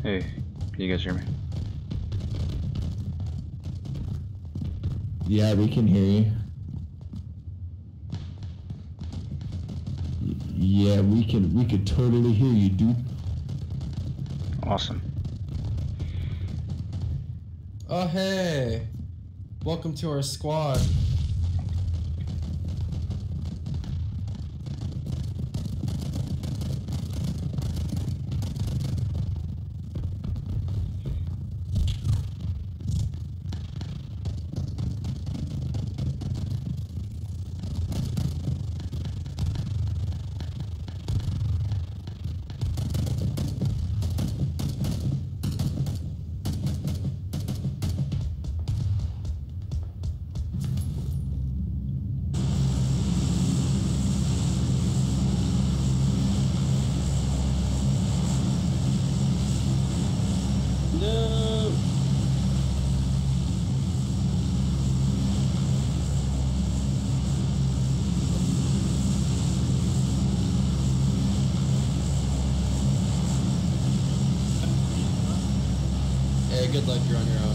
Hey, can you guys hear me? Yeah, we can hear you. Yeah, we could totally hear you, dude. Awesome. Oh, hey. Welcome to our squad. No. Hey, good luck. You're on your own.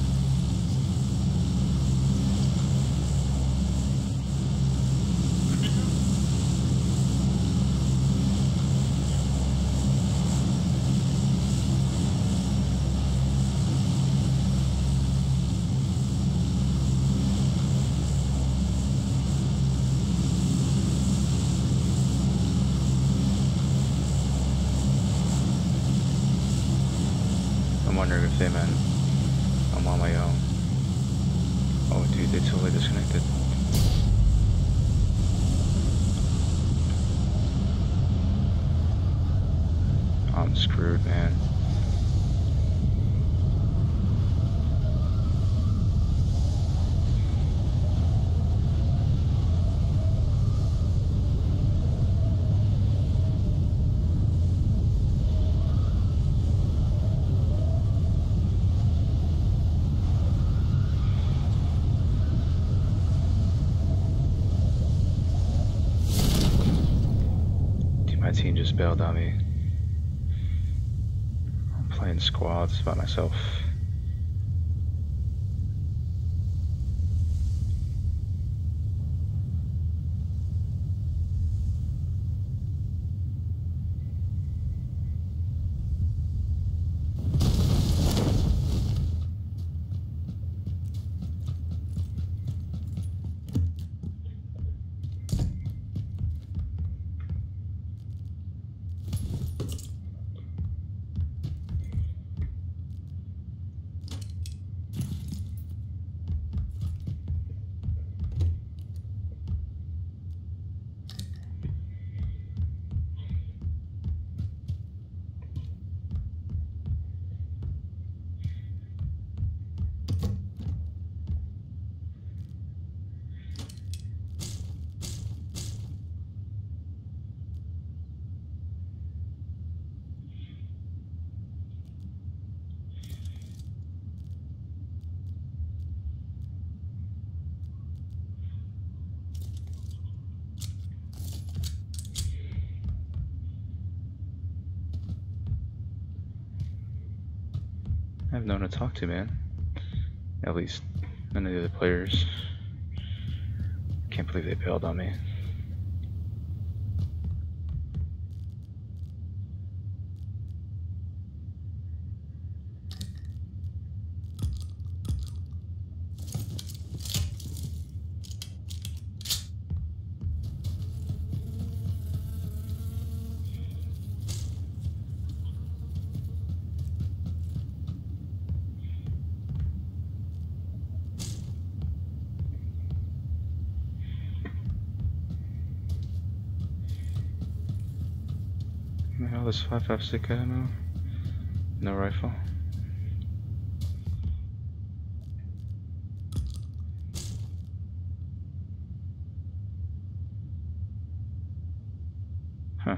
I'm wondering if they meant I'm on my own. Oh, dude, they totally disconnected. I'm screwed, man. My team just bailed on me. I'm playing squads by myself. I have no one to talk to, man. At least none of the other players. Can't believe they bailed on me. What the hell is 5.56 ammo? No rifle. Huh.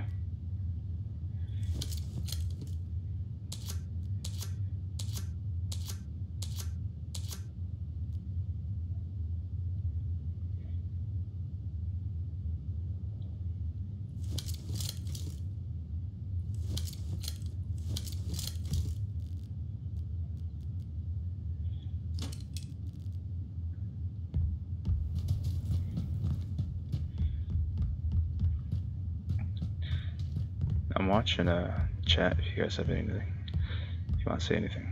I'm watching chat if you guys have anything. If you want to say anything.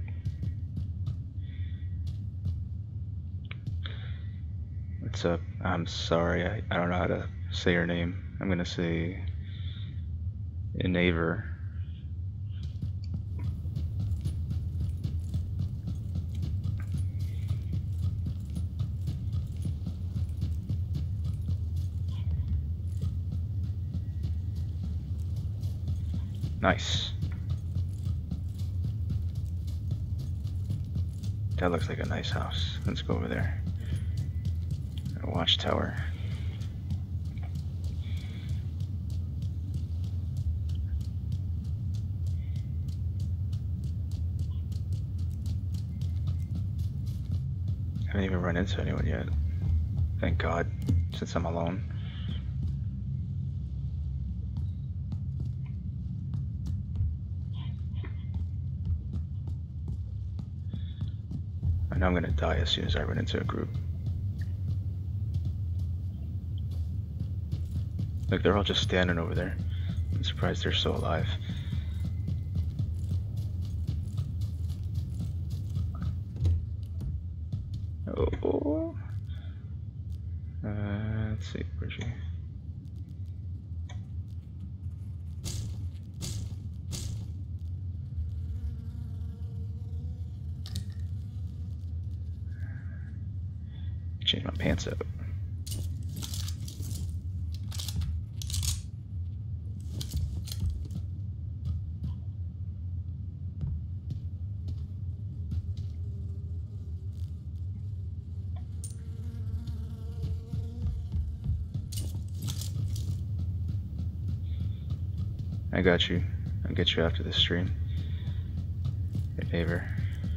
What's up? I'm sorry, I don't know how to say your name. I'm gonna say Enaver. Nice. That looks like a nice house. Let's go over there. A watchtower. I haven't even run into anyone yet. Thank God, since I'm alone. I know I'm gonna die as soon as I run into a group. Look, they're all just standing over there. I'm surprised they're still alive. Oh. Let's see, where's she? Change my pants up. I got you. I'll get you after this stream. Hey, neighbor.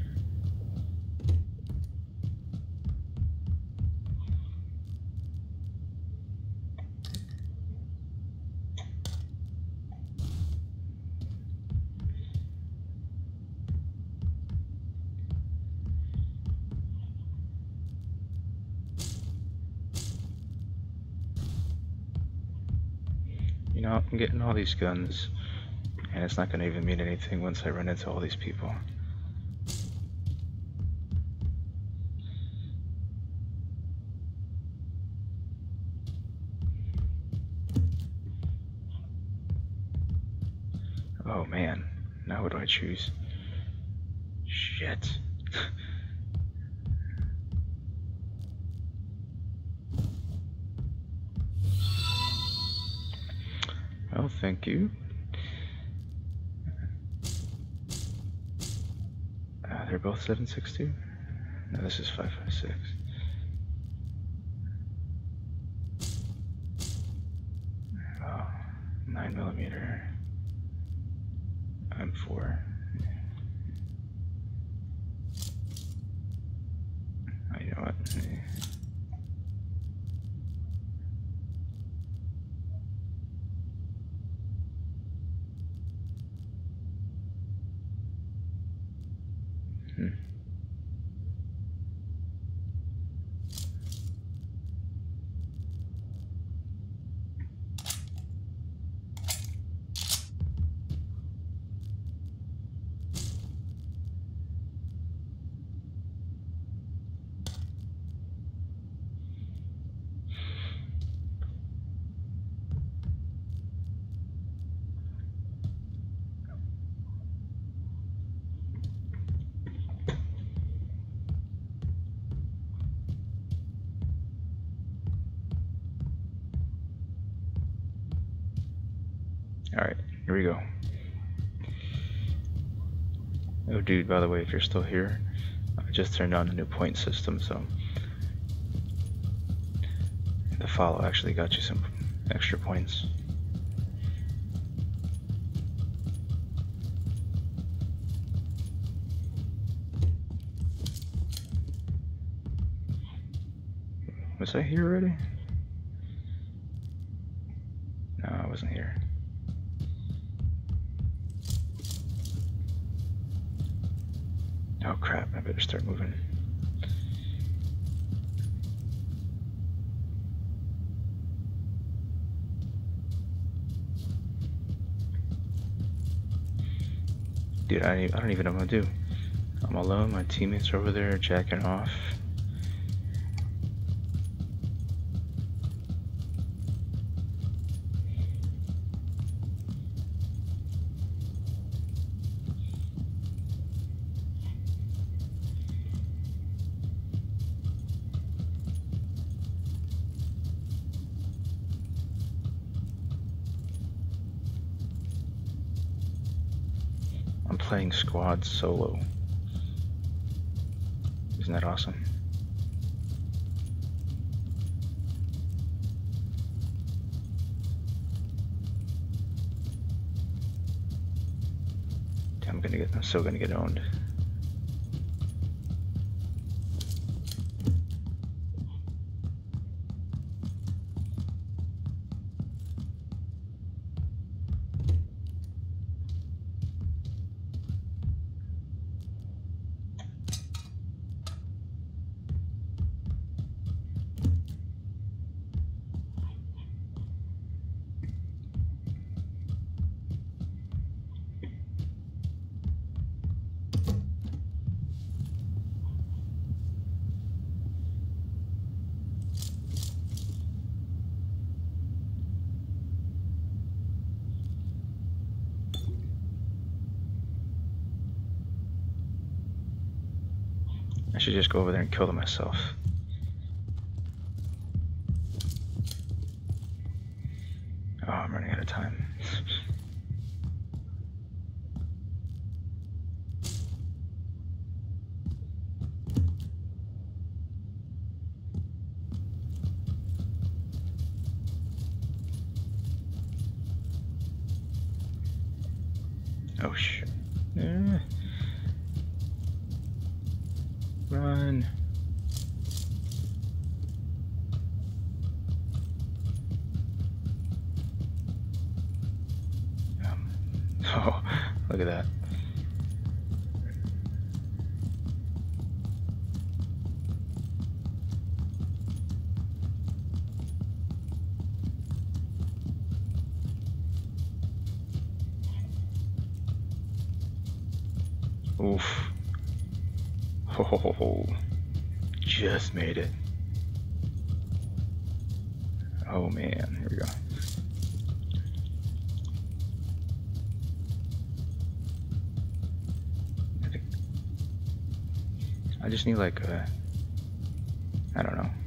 You know, I'm getting all these guns, and it's not going to even mean anything once I run into all these people. Oh man, now what do I choose? Shit. Oh, thank you. They're both 7.62? No, this is 5.56. Oh, 9mm. I'm 4. Oh, you know what? Alright, here we go. Oh dude, by the way, if you're still here, I just turned on a new point system, so the follow actually got you some extra points. Was I here already? No, I wasn't here. Oh crap, I better start moving. Dude, I don't even know what to do. I'm alone, my teammates are over there jacking off. I'm playing squad solo. Isn't that awesome? I'm still gonna get owned. I should just go over there and kill them myself. Oh, I'm running out of time. Oh shit. Run. Oh, look at that. Oof. Oh, just made it. Oh man, here we go. I just need like I don't know.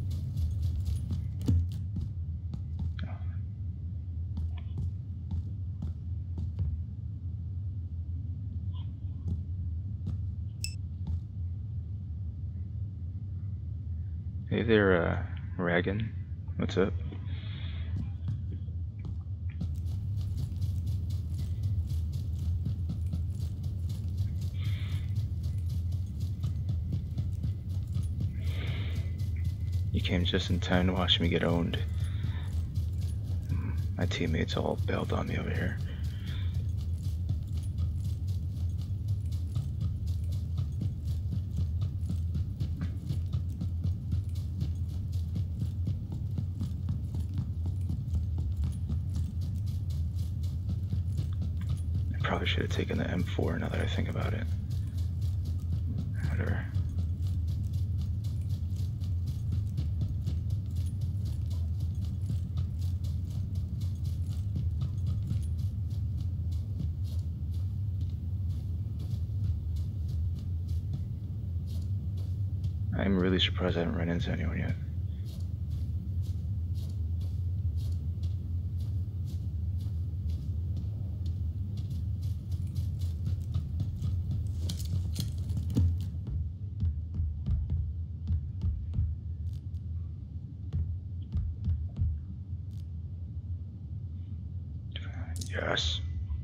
Hey there, Ragan. What's up? You came just in time to watch me get owned. My teammates all bailed on me over here. Probably should have taken the M4 now that I think about it. Whatever. I'm really surprised I haven't run into anyone yet. Yes.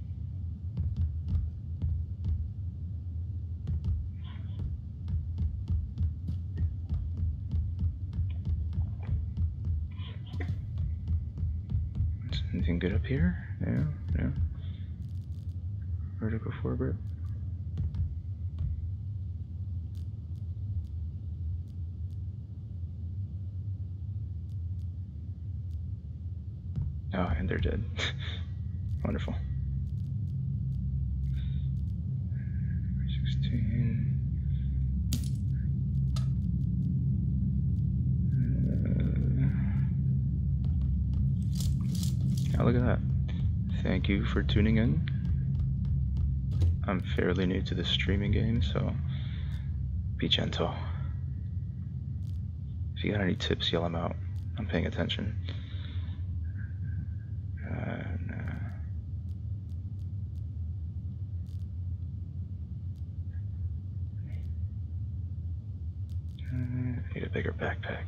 Anything good up here? No, no. Vertical foregrip. Oh, and they're dead. Wonderful. 16. Oh, look at that. Thank you for tuning in. I'm fairly new to this streaming game, so be gentle. If you got any tips, yell them out. I'm paying attention. No. I need a bigger backpack.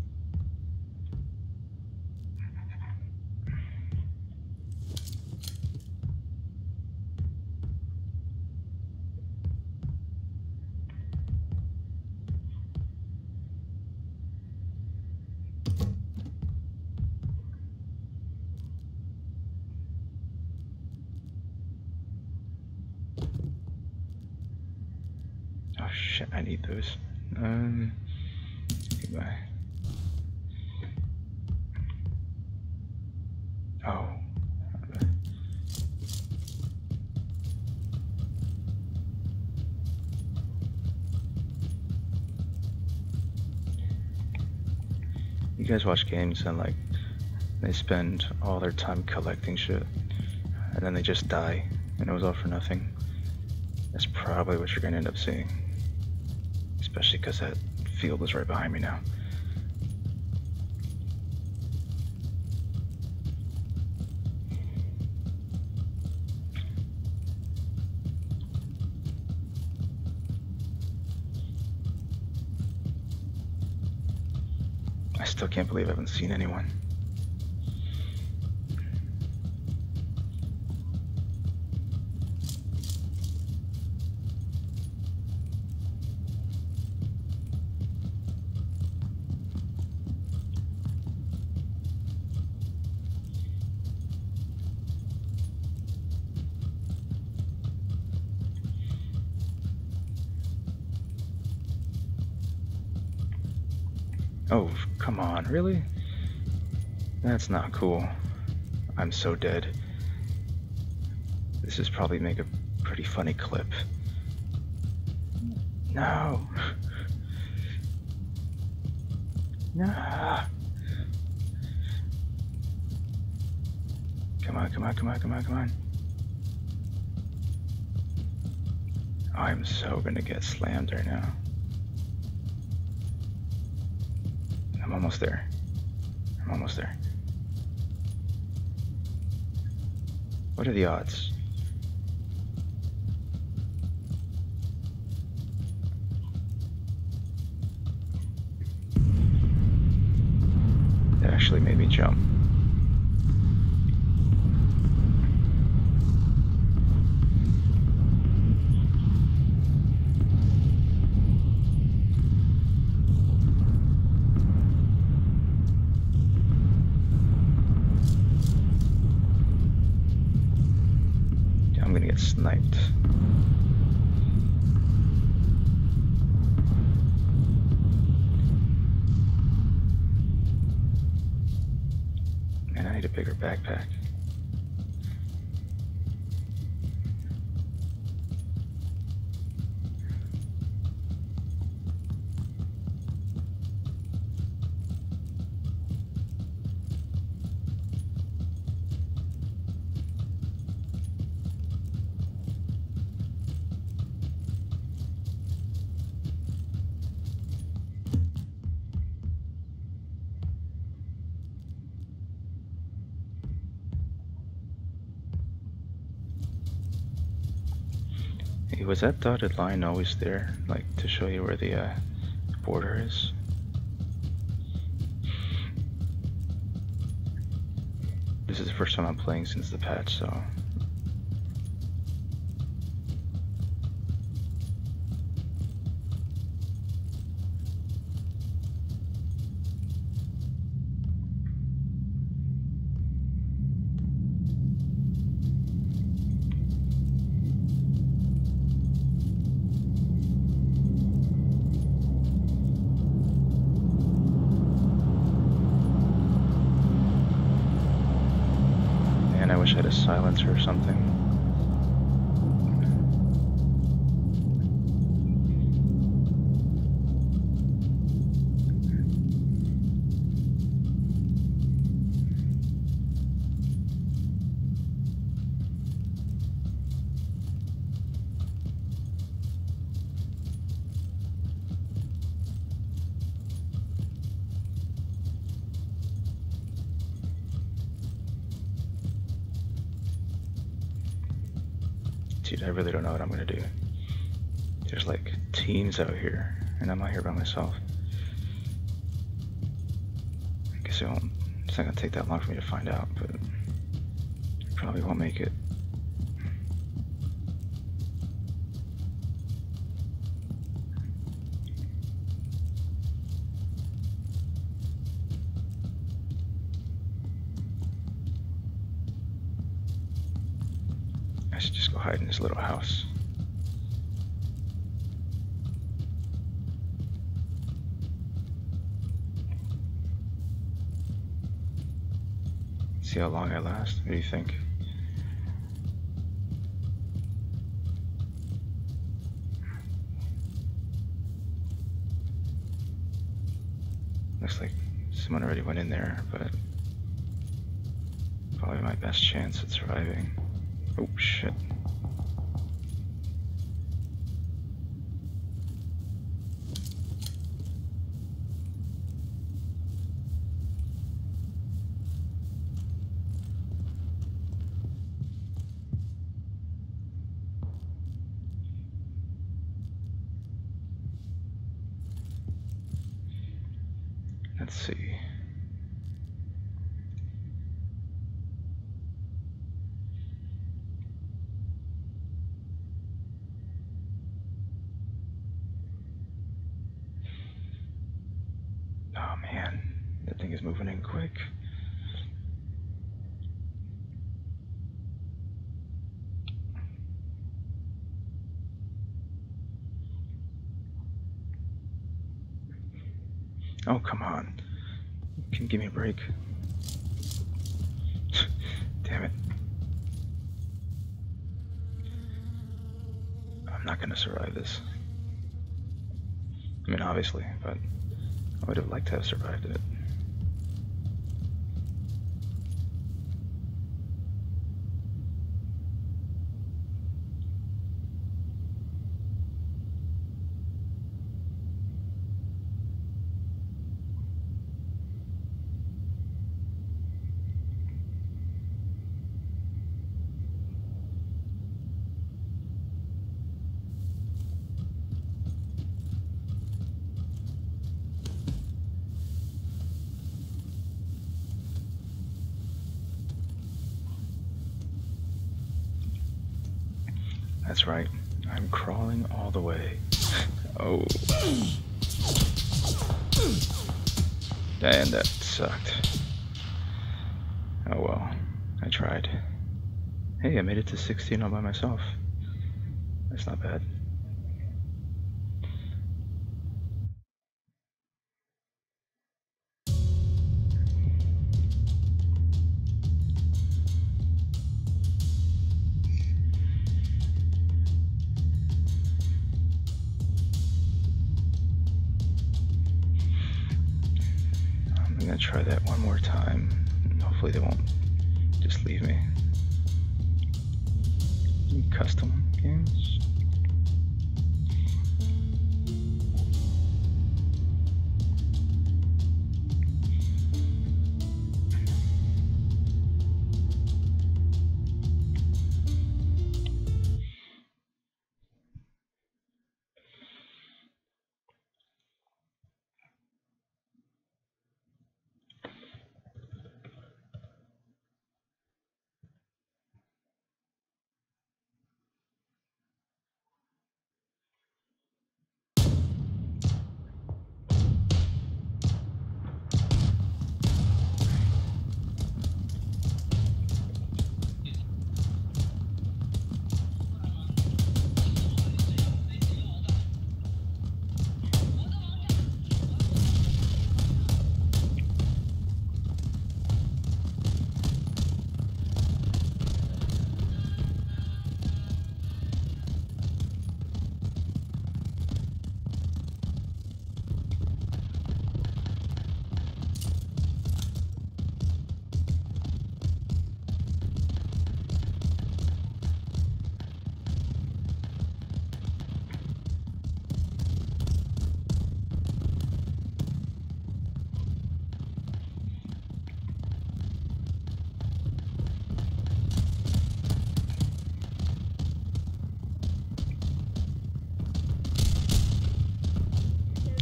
Oh shit, I need those. Goodbye. Oh. You guys watch games and like they spend all their time collecting shit and then they just die and it was all for nothing. That's probably what you're gonna end up seeing. Especially because that field is right behind me now. I still can't believe I haven't seen anyone. Oh, come on, really? That's not cool. I'm so dead. This is probably make a pretty funny clip. No! No! Come on, come on, come on, come on, come on. I'm so gonna get slammed right now. I'm almost there. I'm almost there. What are the odds? That actually made me jump. Sniped. Man, I need a bigger backpack. Hey, was that dotted line always there, like to show you where the border is? This is the first time I'm playing since the patch, so... I wish I had a silencer or something. Dude, I really don't know what I'm gonna do. There's like teams out here, and I'm out here by myself. I guess it's not gonna take that long for me to find out, but probably won't make it. I should just go hide in this little house. See how long I last? What do you think? Looks like someone already went in there, but probably my best chance at surviving. Oh shit. Let's see. Oh man, that thing is moving in quick. Oh, come on. Can you give me a break? Damn it. I'm not gonna survive this. I mean, obviously, but I would have liked to have survived it. That's right. I'm crawling all the way. Oh. And that sucked. Oh well. I tried. Hey, I made it to 16 all by myself. That's not bad. I'm gonna try that one more time, and hopefully they won't just leave me. Custom games?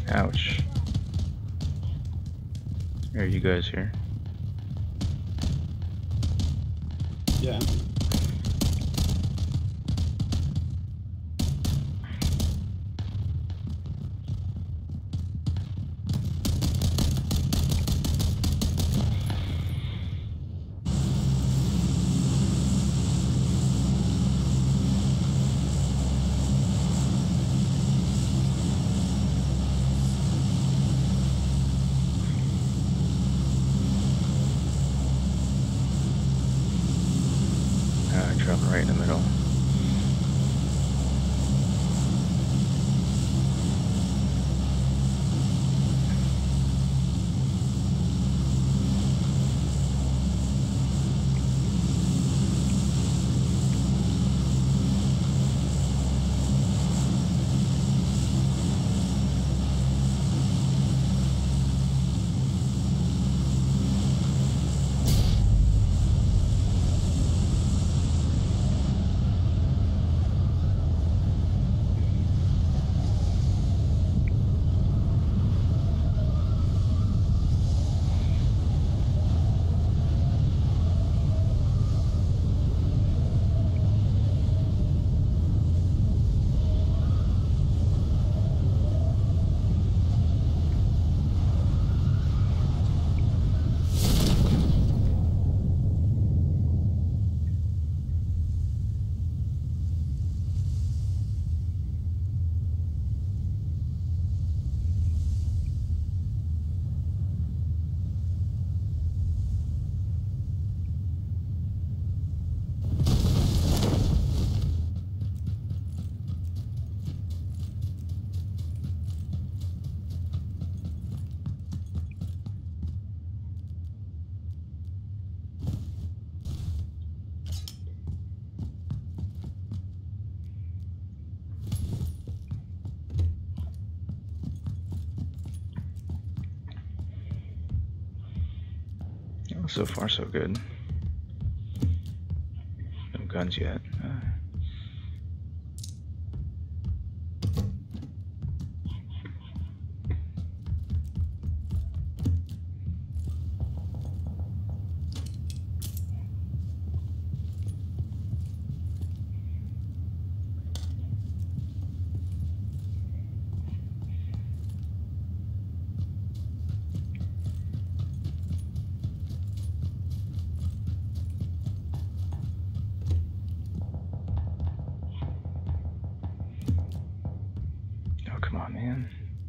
Ouch. Are you guys here? Yeah. Dropping right in the middle. Oh, so far so good. No guns yet. Oh, come on, man.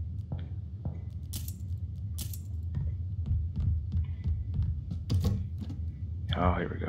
Oh, here we go.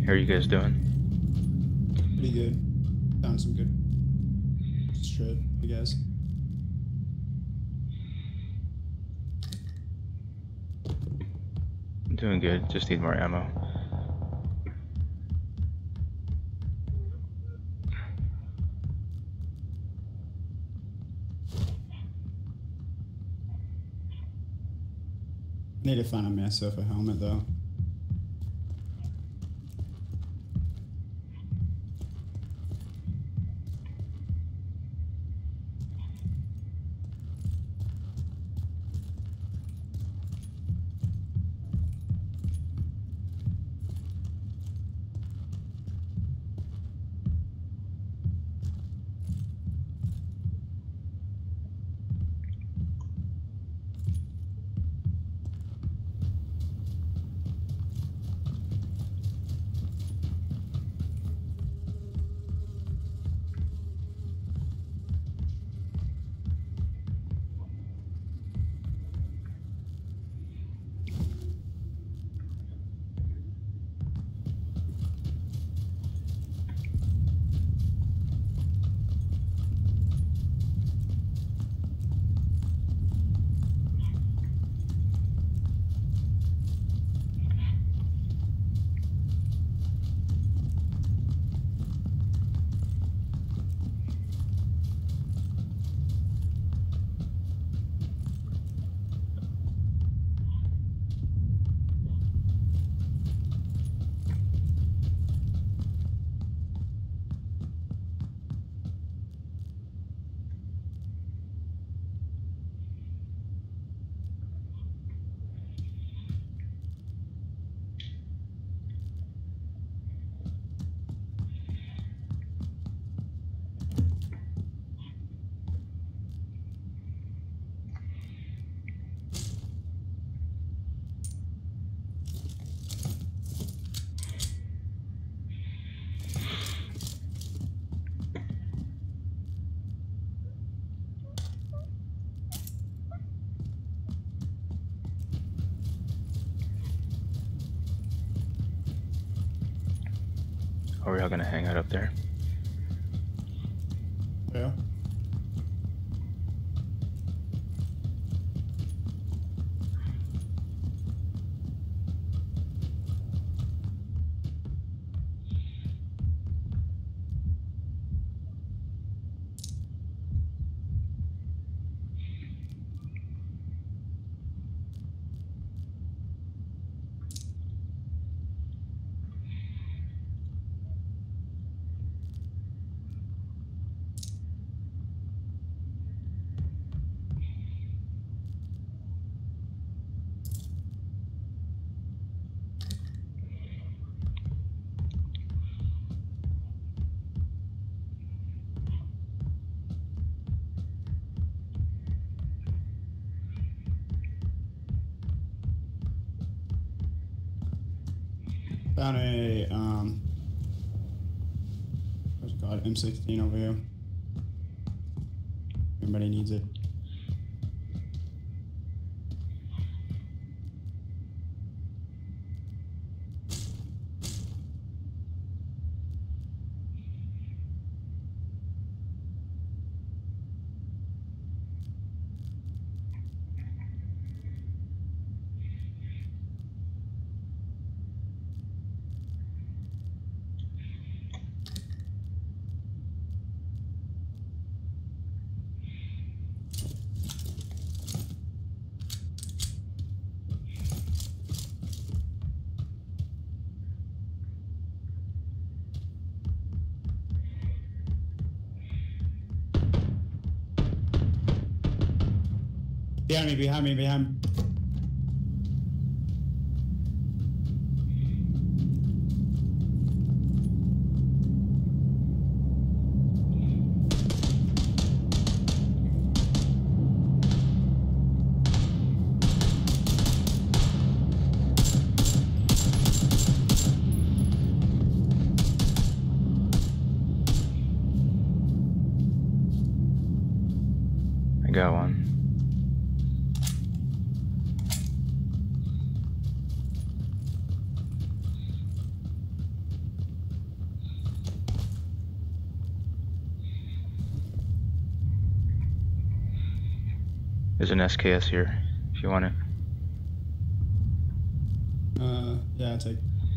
How are you guys doing? Pretty good. Found some good shit, I guess. I'm doing good. Just need more ammo. Need to find a myself a helmet though. Are we all gonna hang out up there? Yeah. Found a what's it called? M16 over here. Everybody needs it. Behind me, behind me, behind me. I got one. There's an SKS here, if you want it. Yeah, take.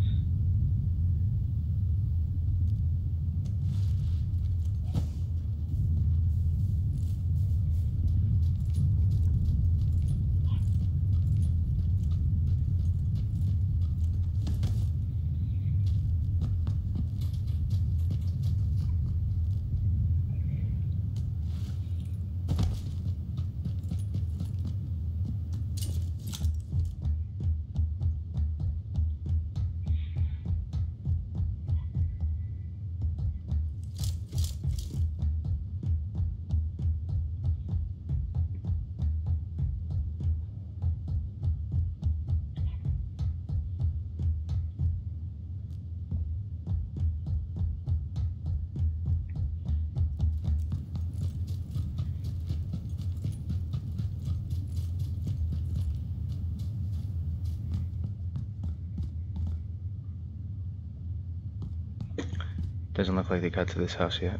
Doesn't look like they got to this house yet.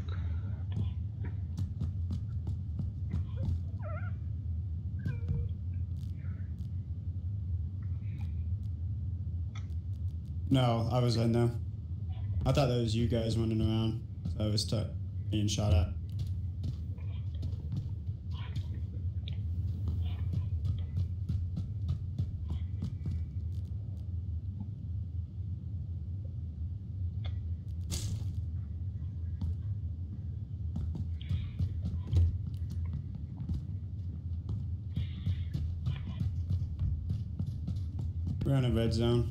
No, I was in there. I thought that was you guys running around. So I was being shot at. We're in a red zone.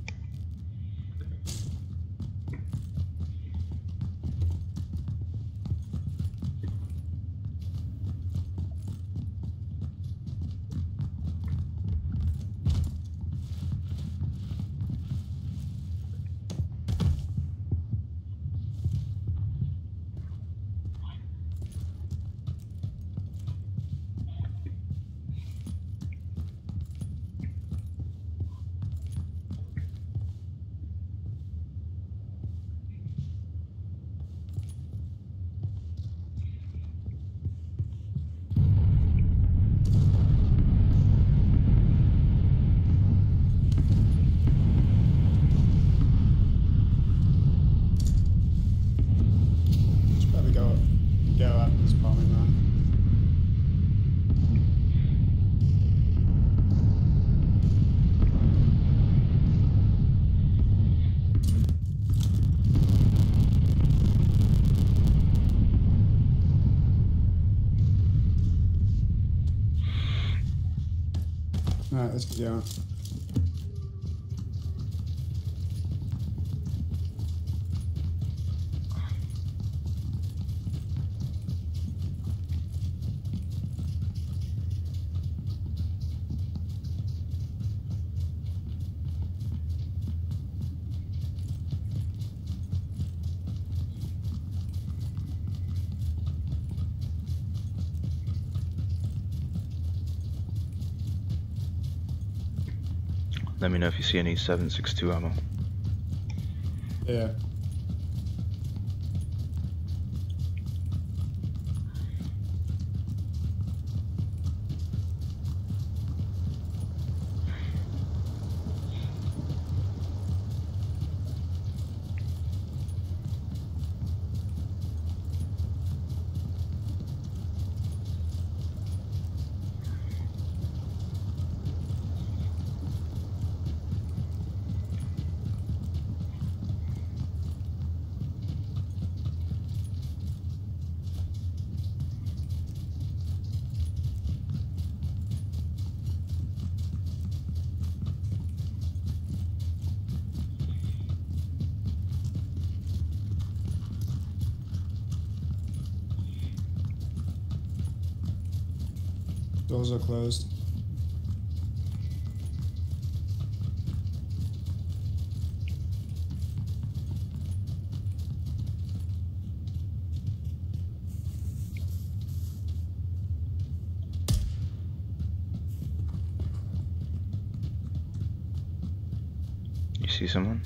Should probably go up this bombing run. Alright, let's get going. Let me know if you see any 7.62 ammo. Yeah. Doors are closed. You see someone?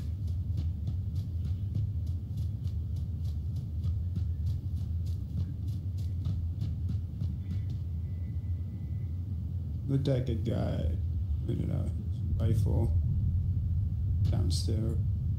Looked like a guy with a rifle downstairs.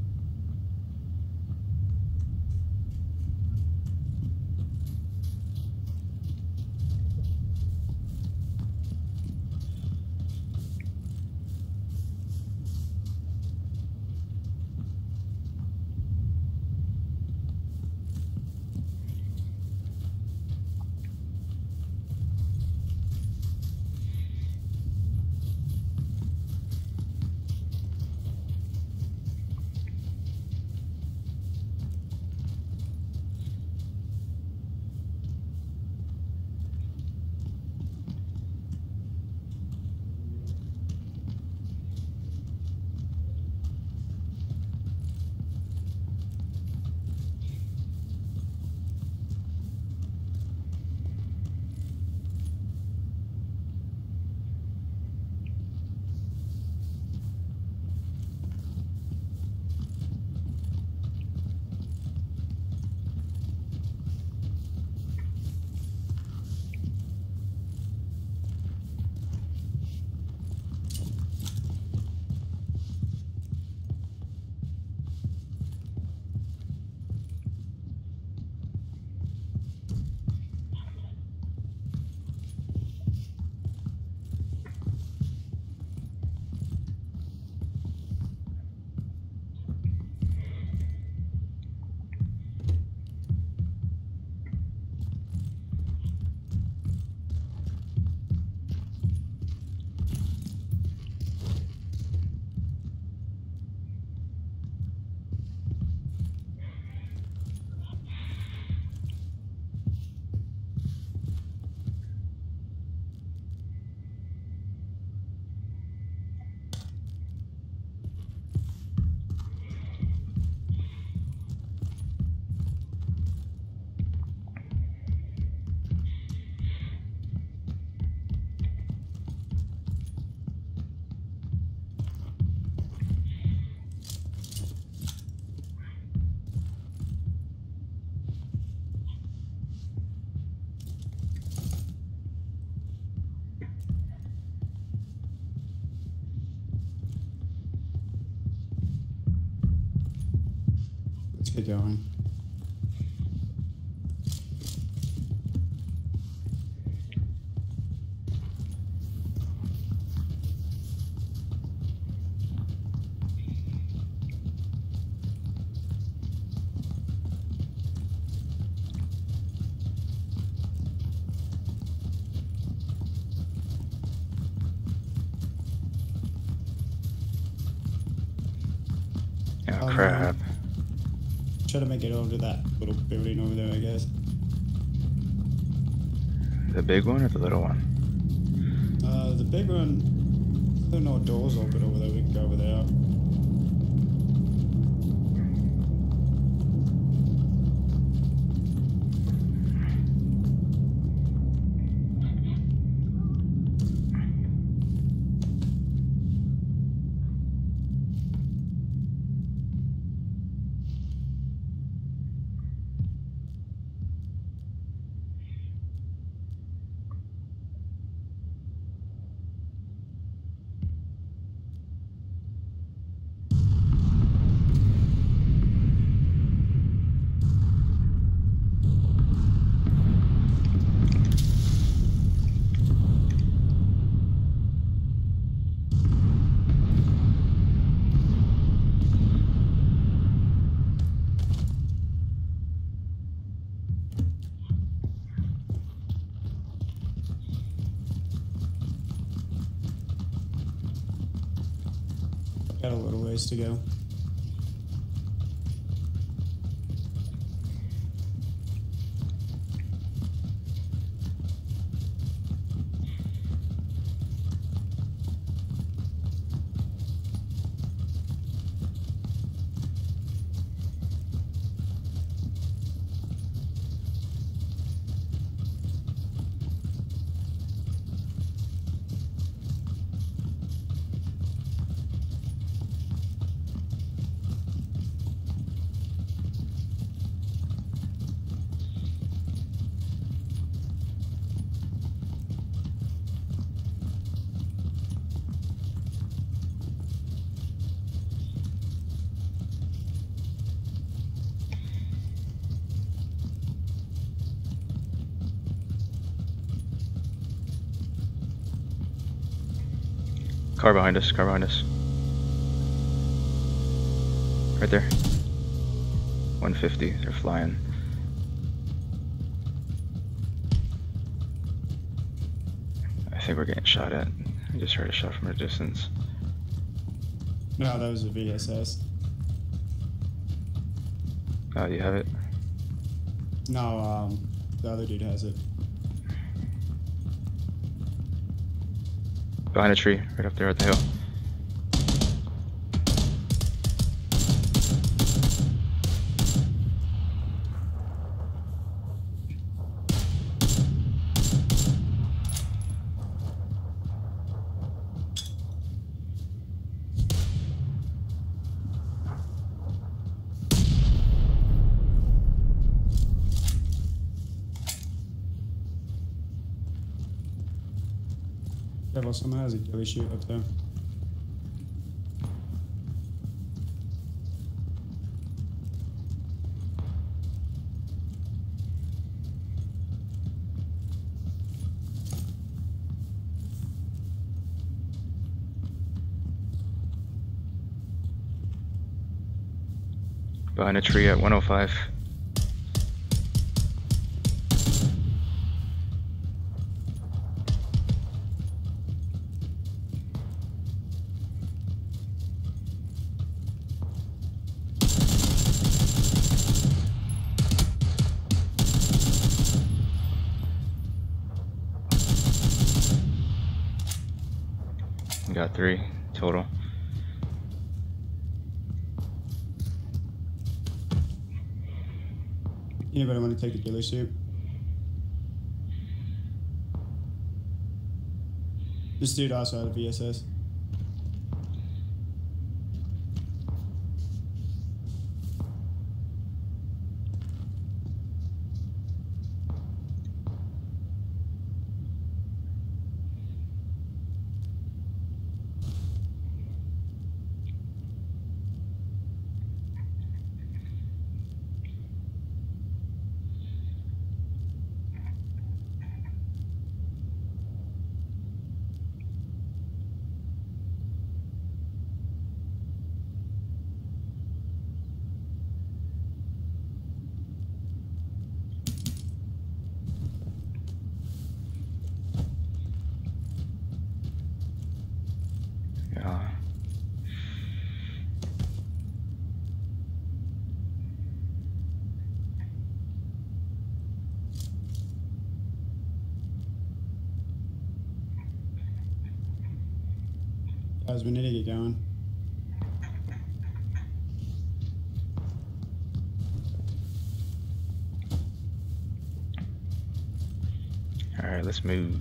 Let's get going. Oh, crap. Try to make it over to that little building over there, I guess. The big one or the little one? The big one, there are no doors open over there. We can go over there. Got a little ways to go. Car behind us, car behind us. Right there. 150, they're flying. I think we're getting shot at. I just heard a shot from a distance. No, that was a VSS. Oh, you have it? No, the other dude has it. Behind a tree, right up there at the hill. Yeah, well, someone has a ghillie shoot up there. Behind a tree at 105. We got 3 total. Anybody want to take the ghillie suit? This dude also had a VSS. Yeah. Guys, we need to get going. Alright, let's move.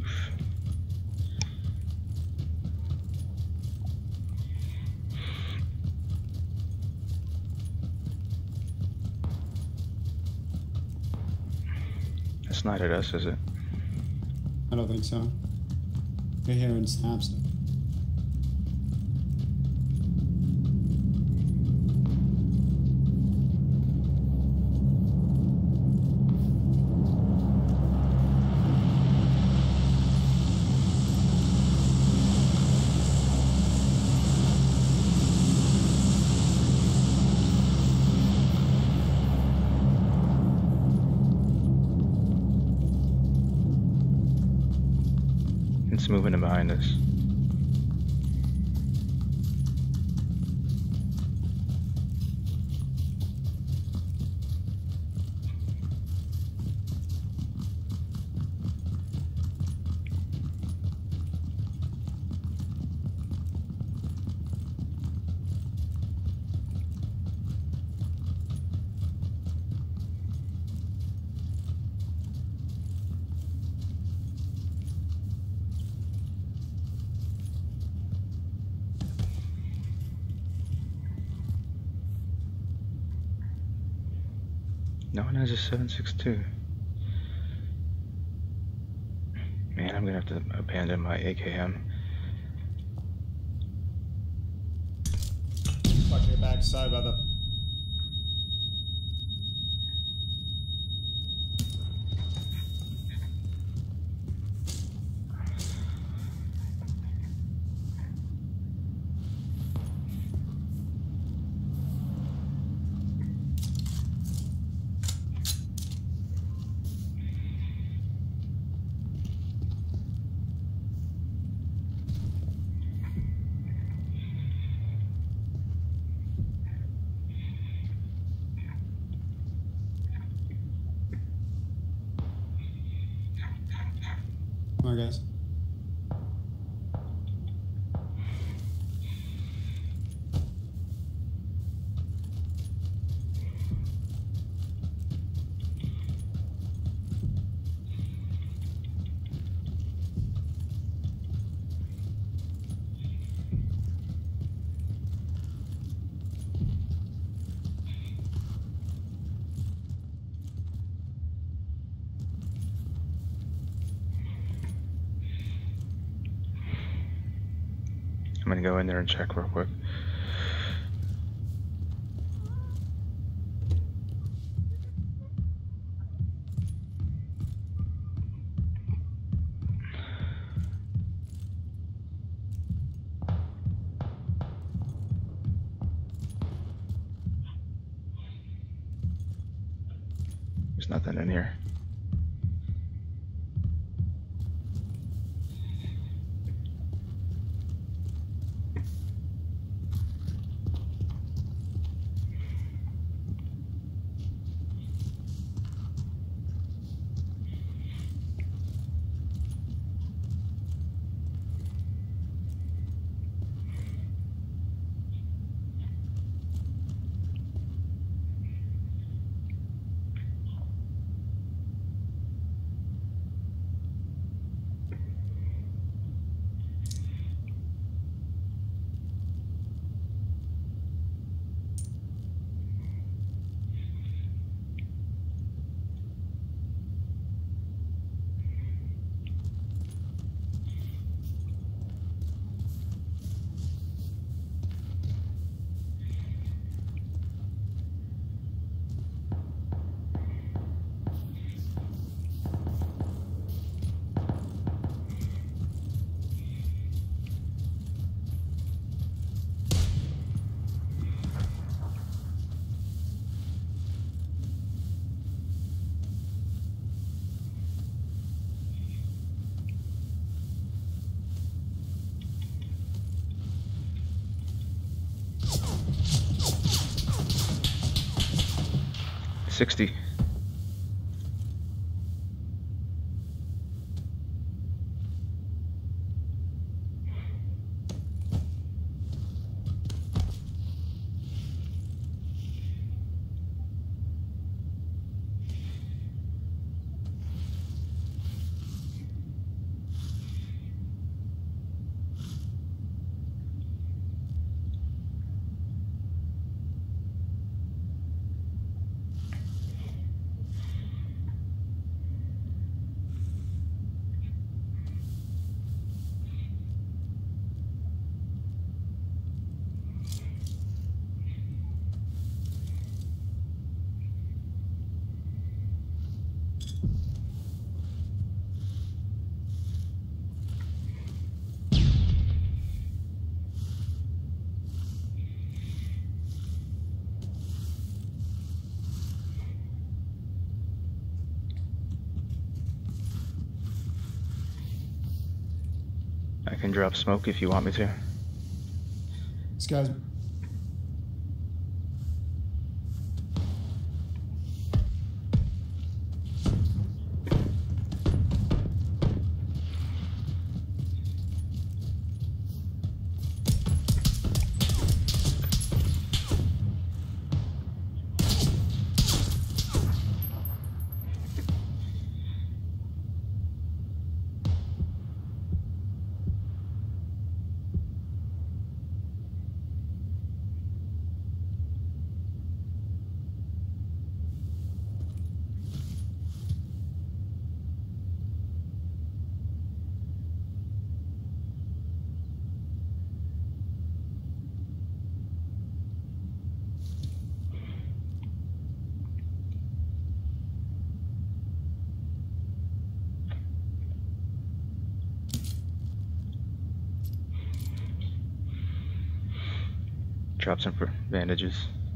It's not at us, is it? I don't think so. We're hearing snaps. It's moving in behind us. No one has a 7.62. Man, I'm gonna have to abandon my AKM. Watch your back. Sorry about that. Come on, guys. I'm gonna go in there and check real quick. There's nothing in here. $60. I can drop smoke if you want me to. This guy's. Drop some bandages.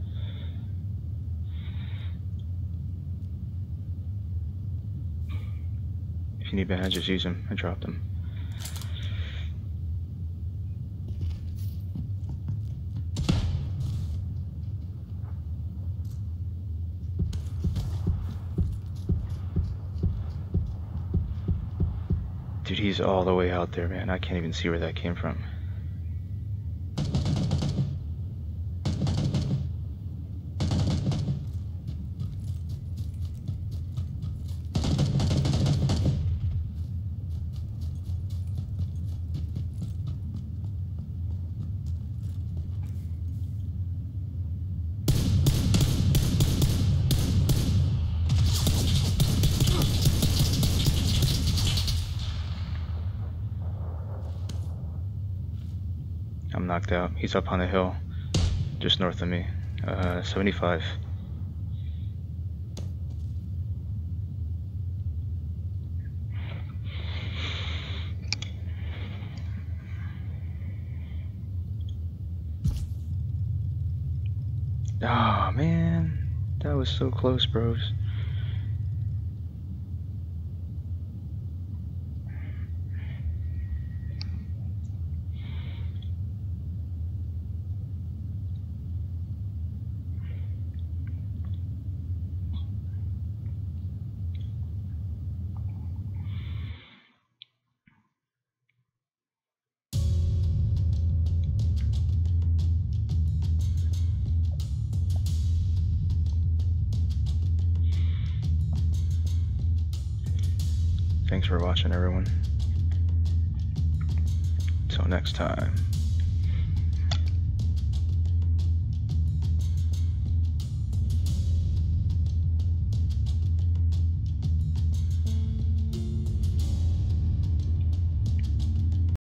If you need bandages, use them. I dropped them. Dude, He's all the way out there, man. I can't even see where that came from. I'm knocked out. He's up on the hill, just north of me. 75. Oh man, that was so close, bros. Thanks for watching, everyone. Till next time.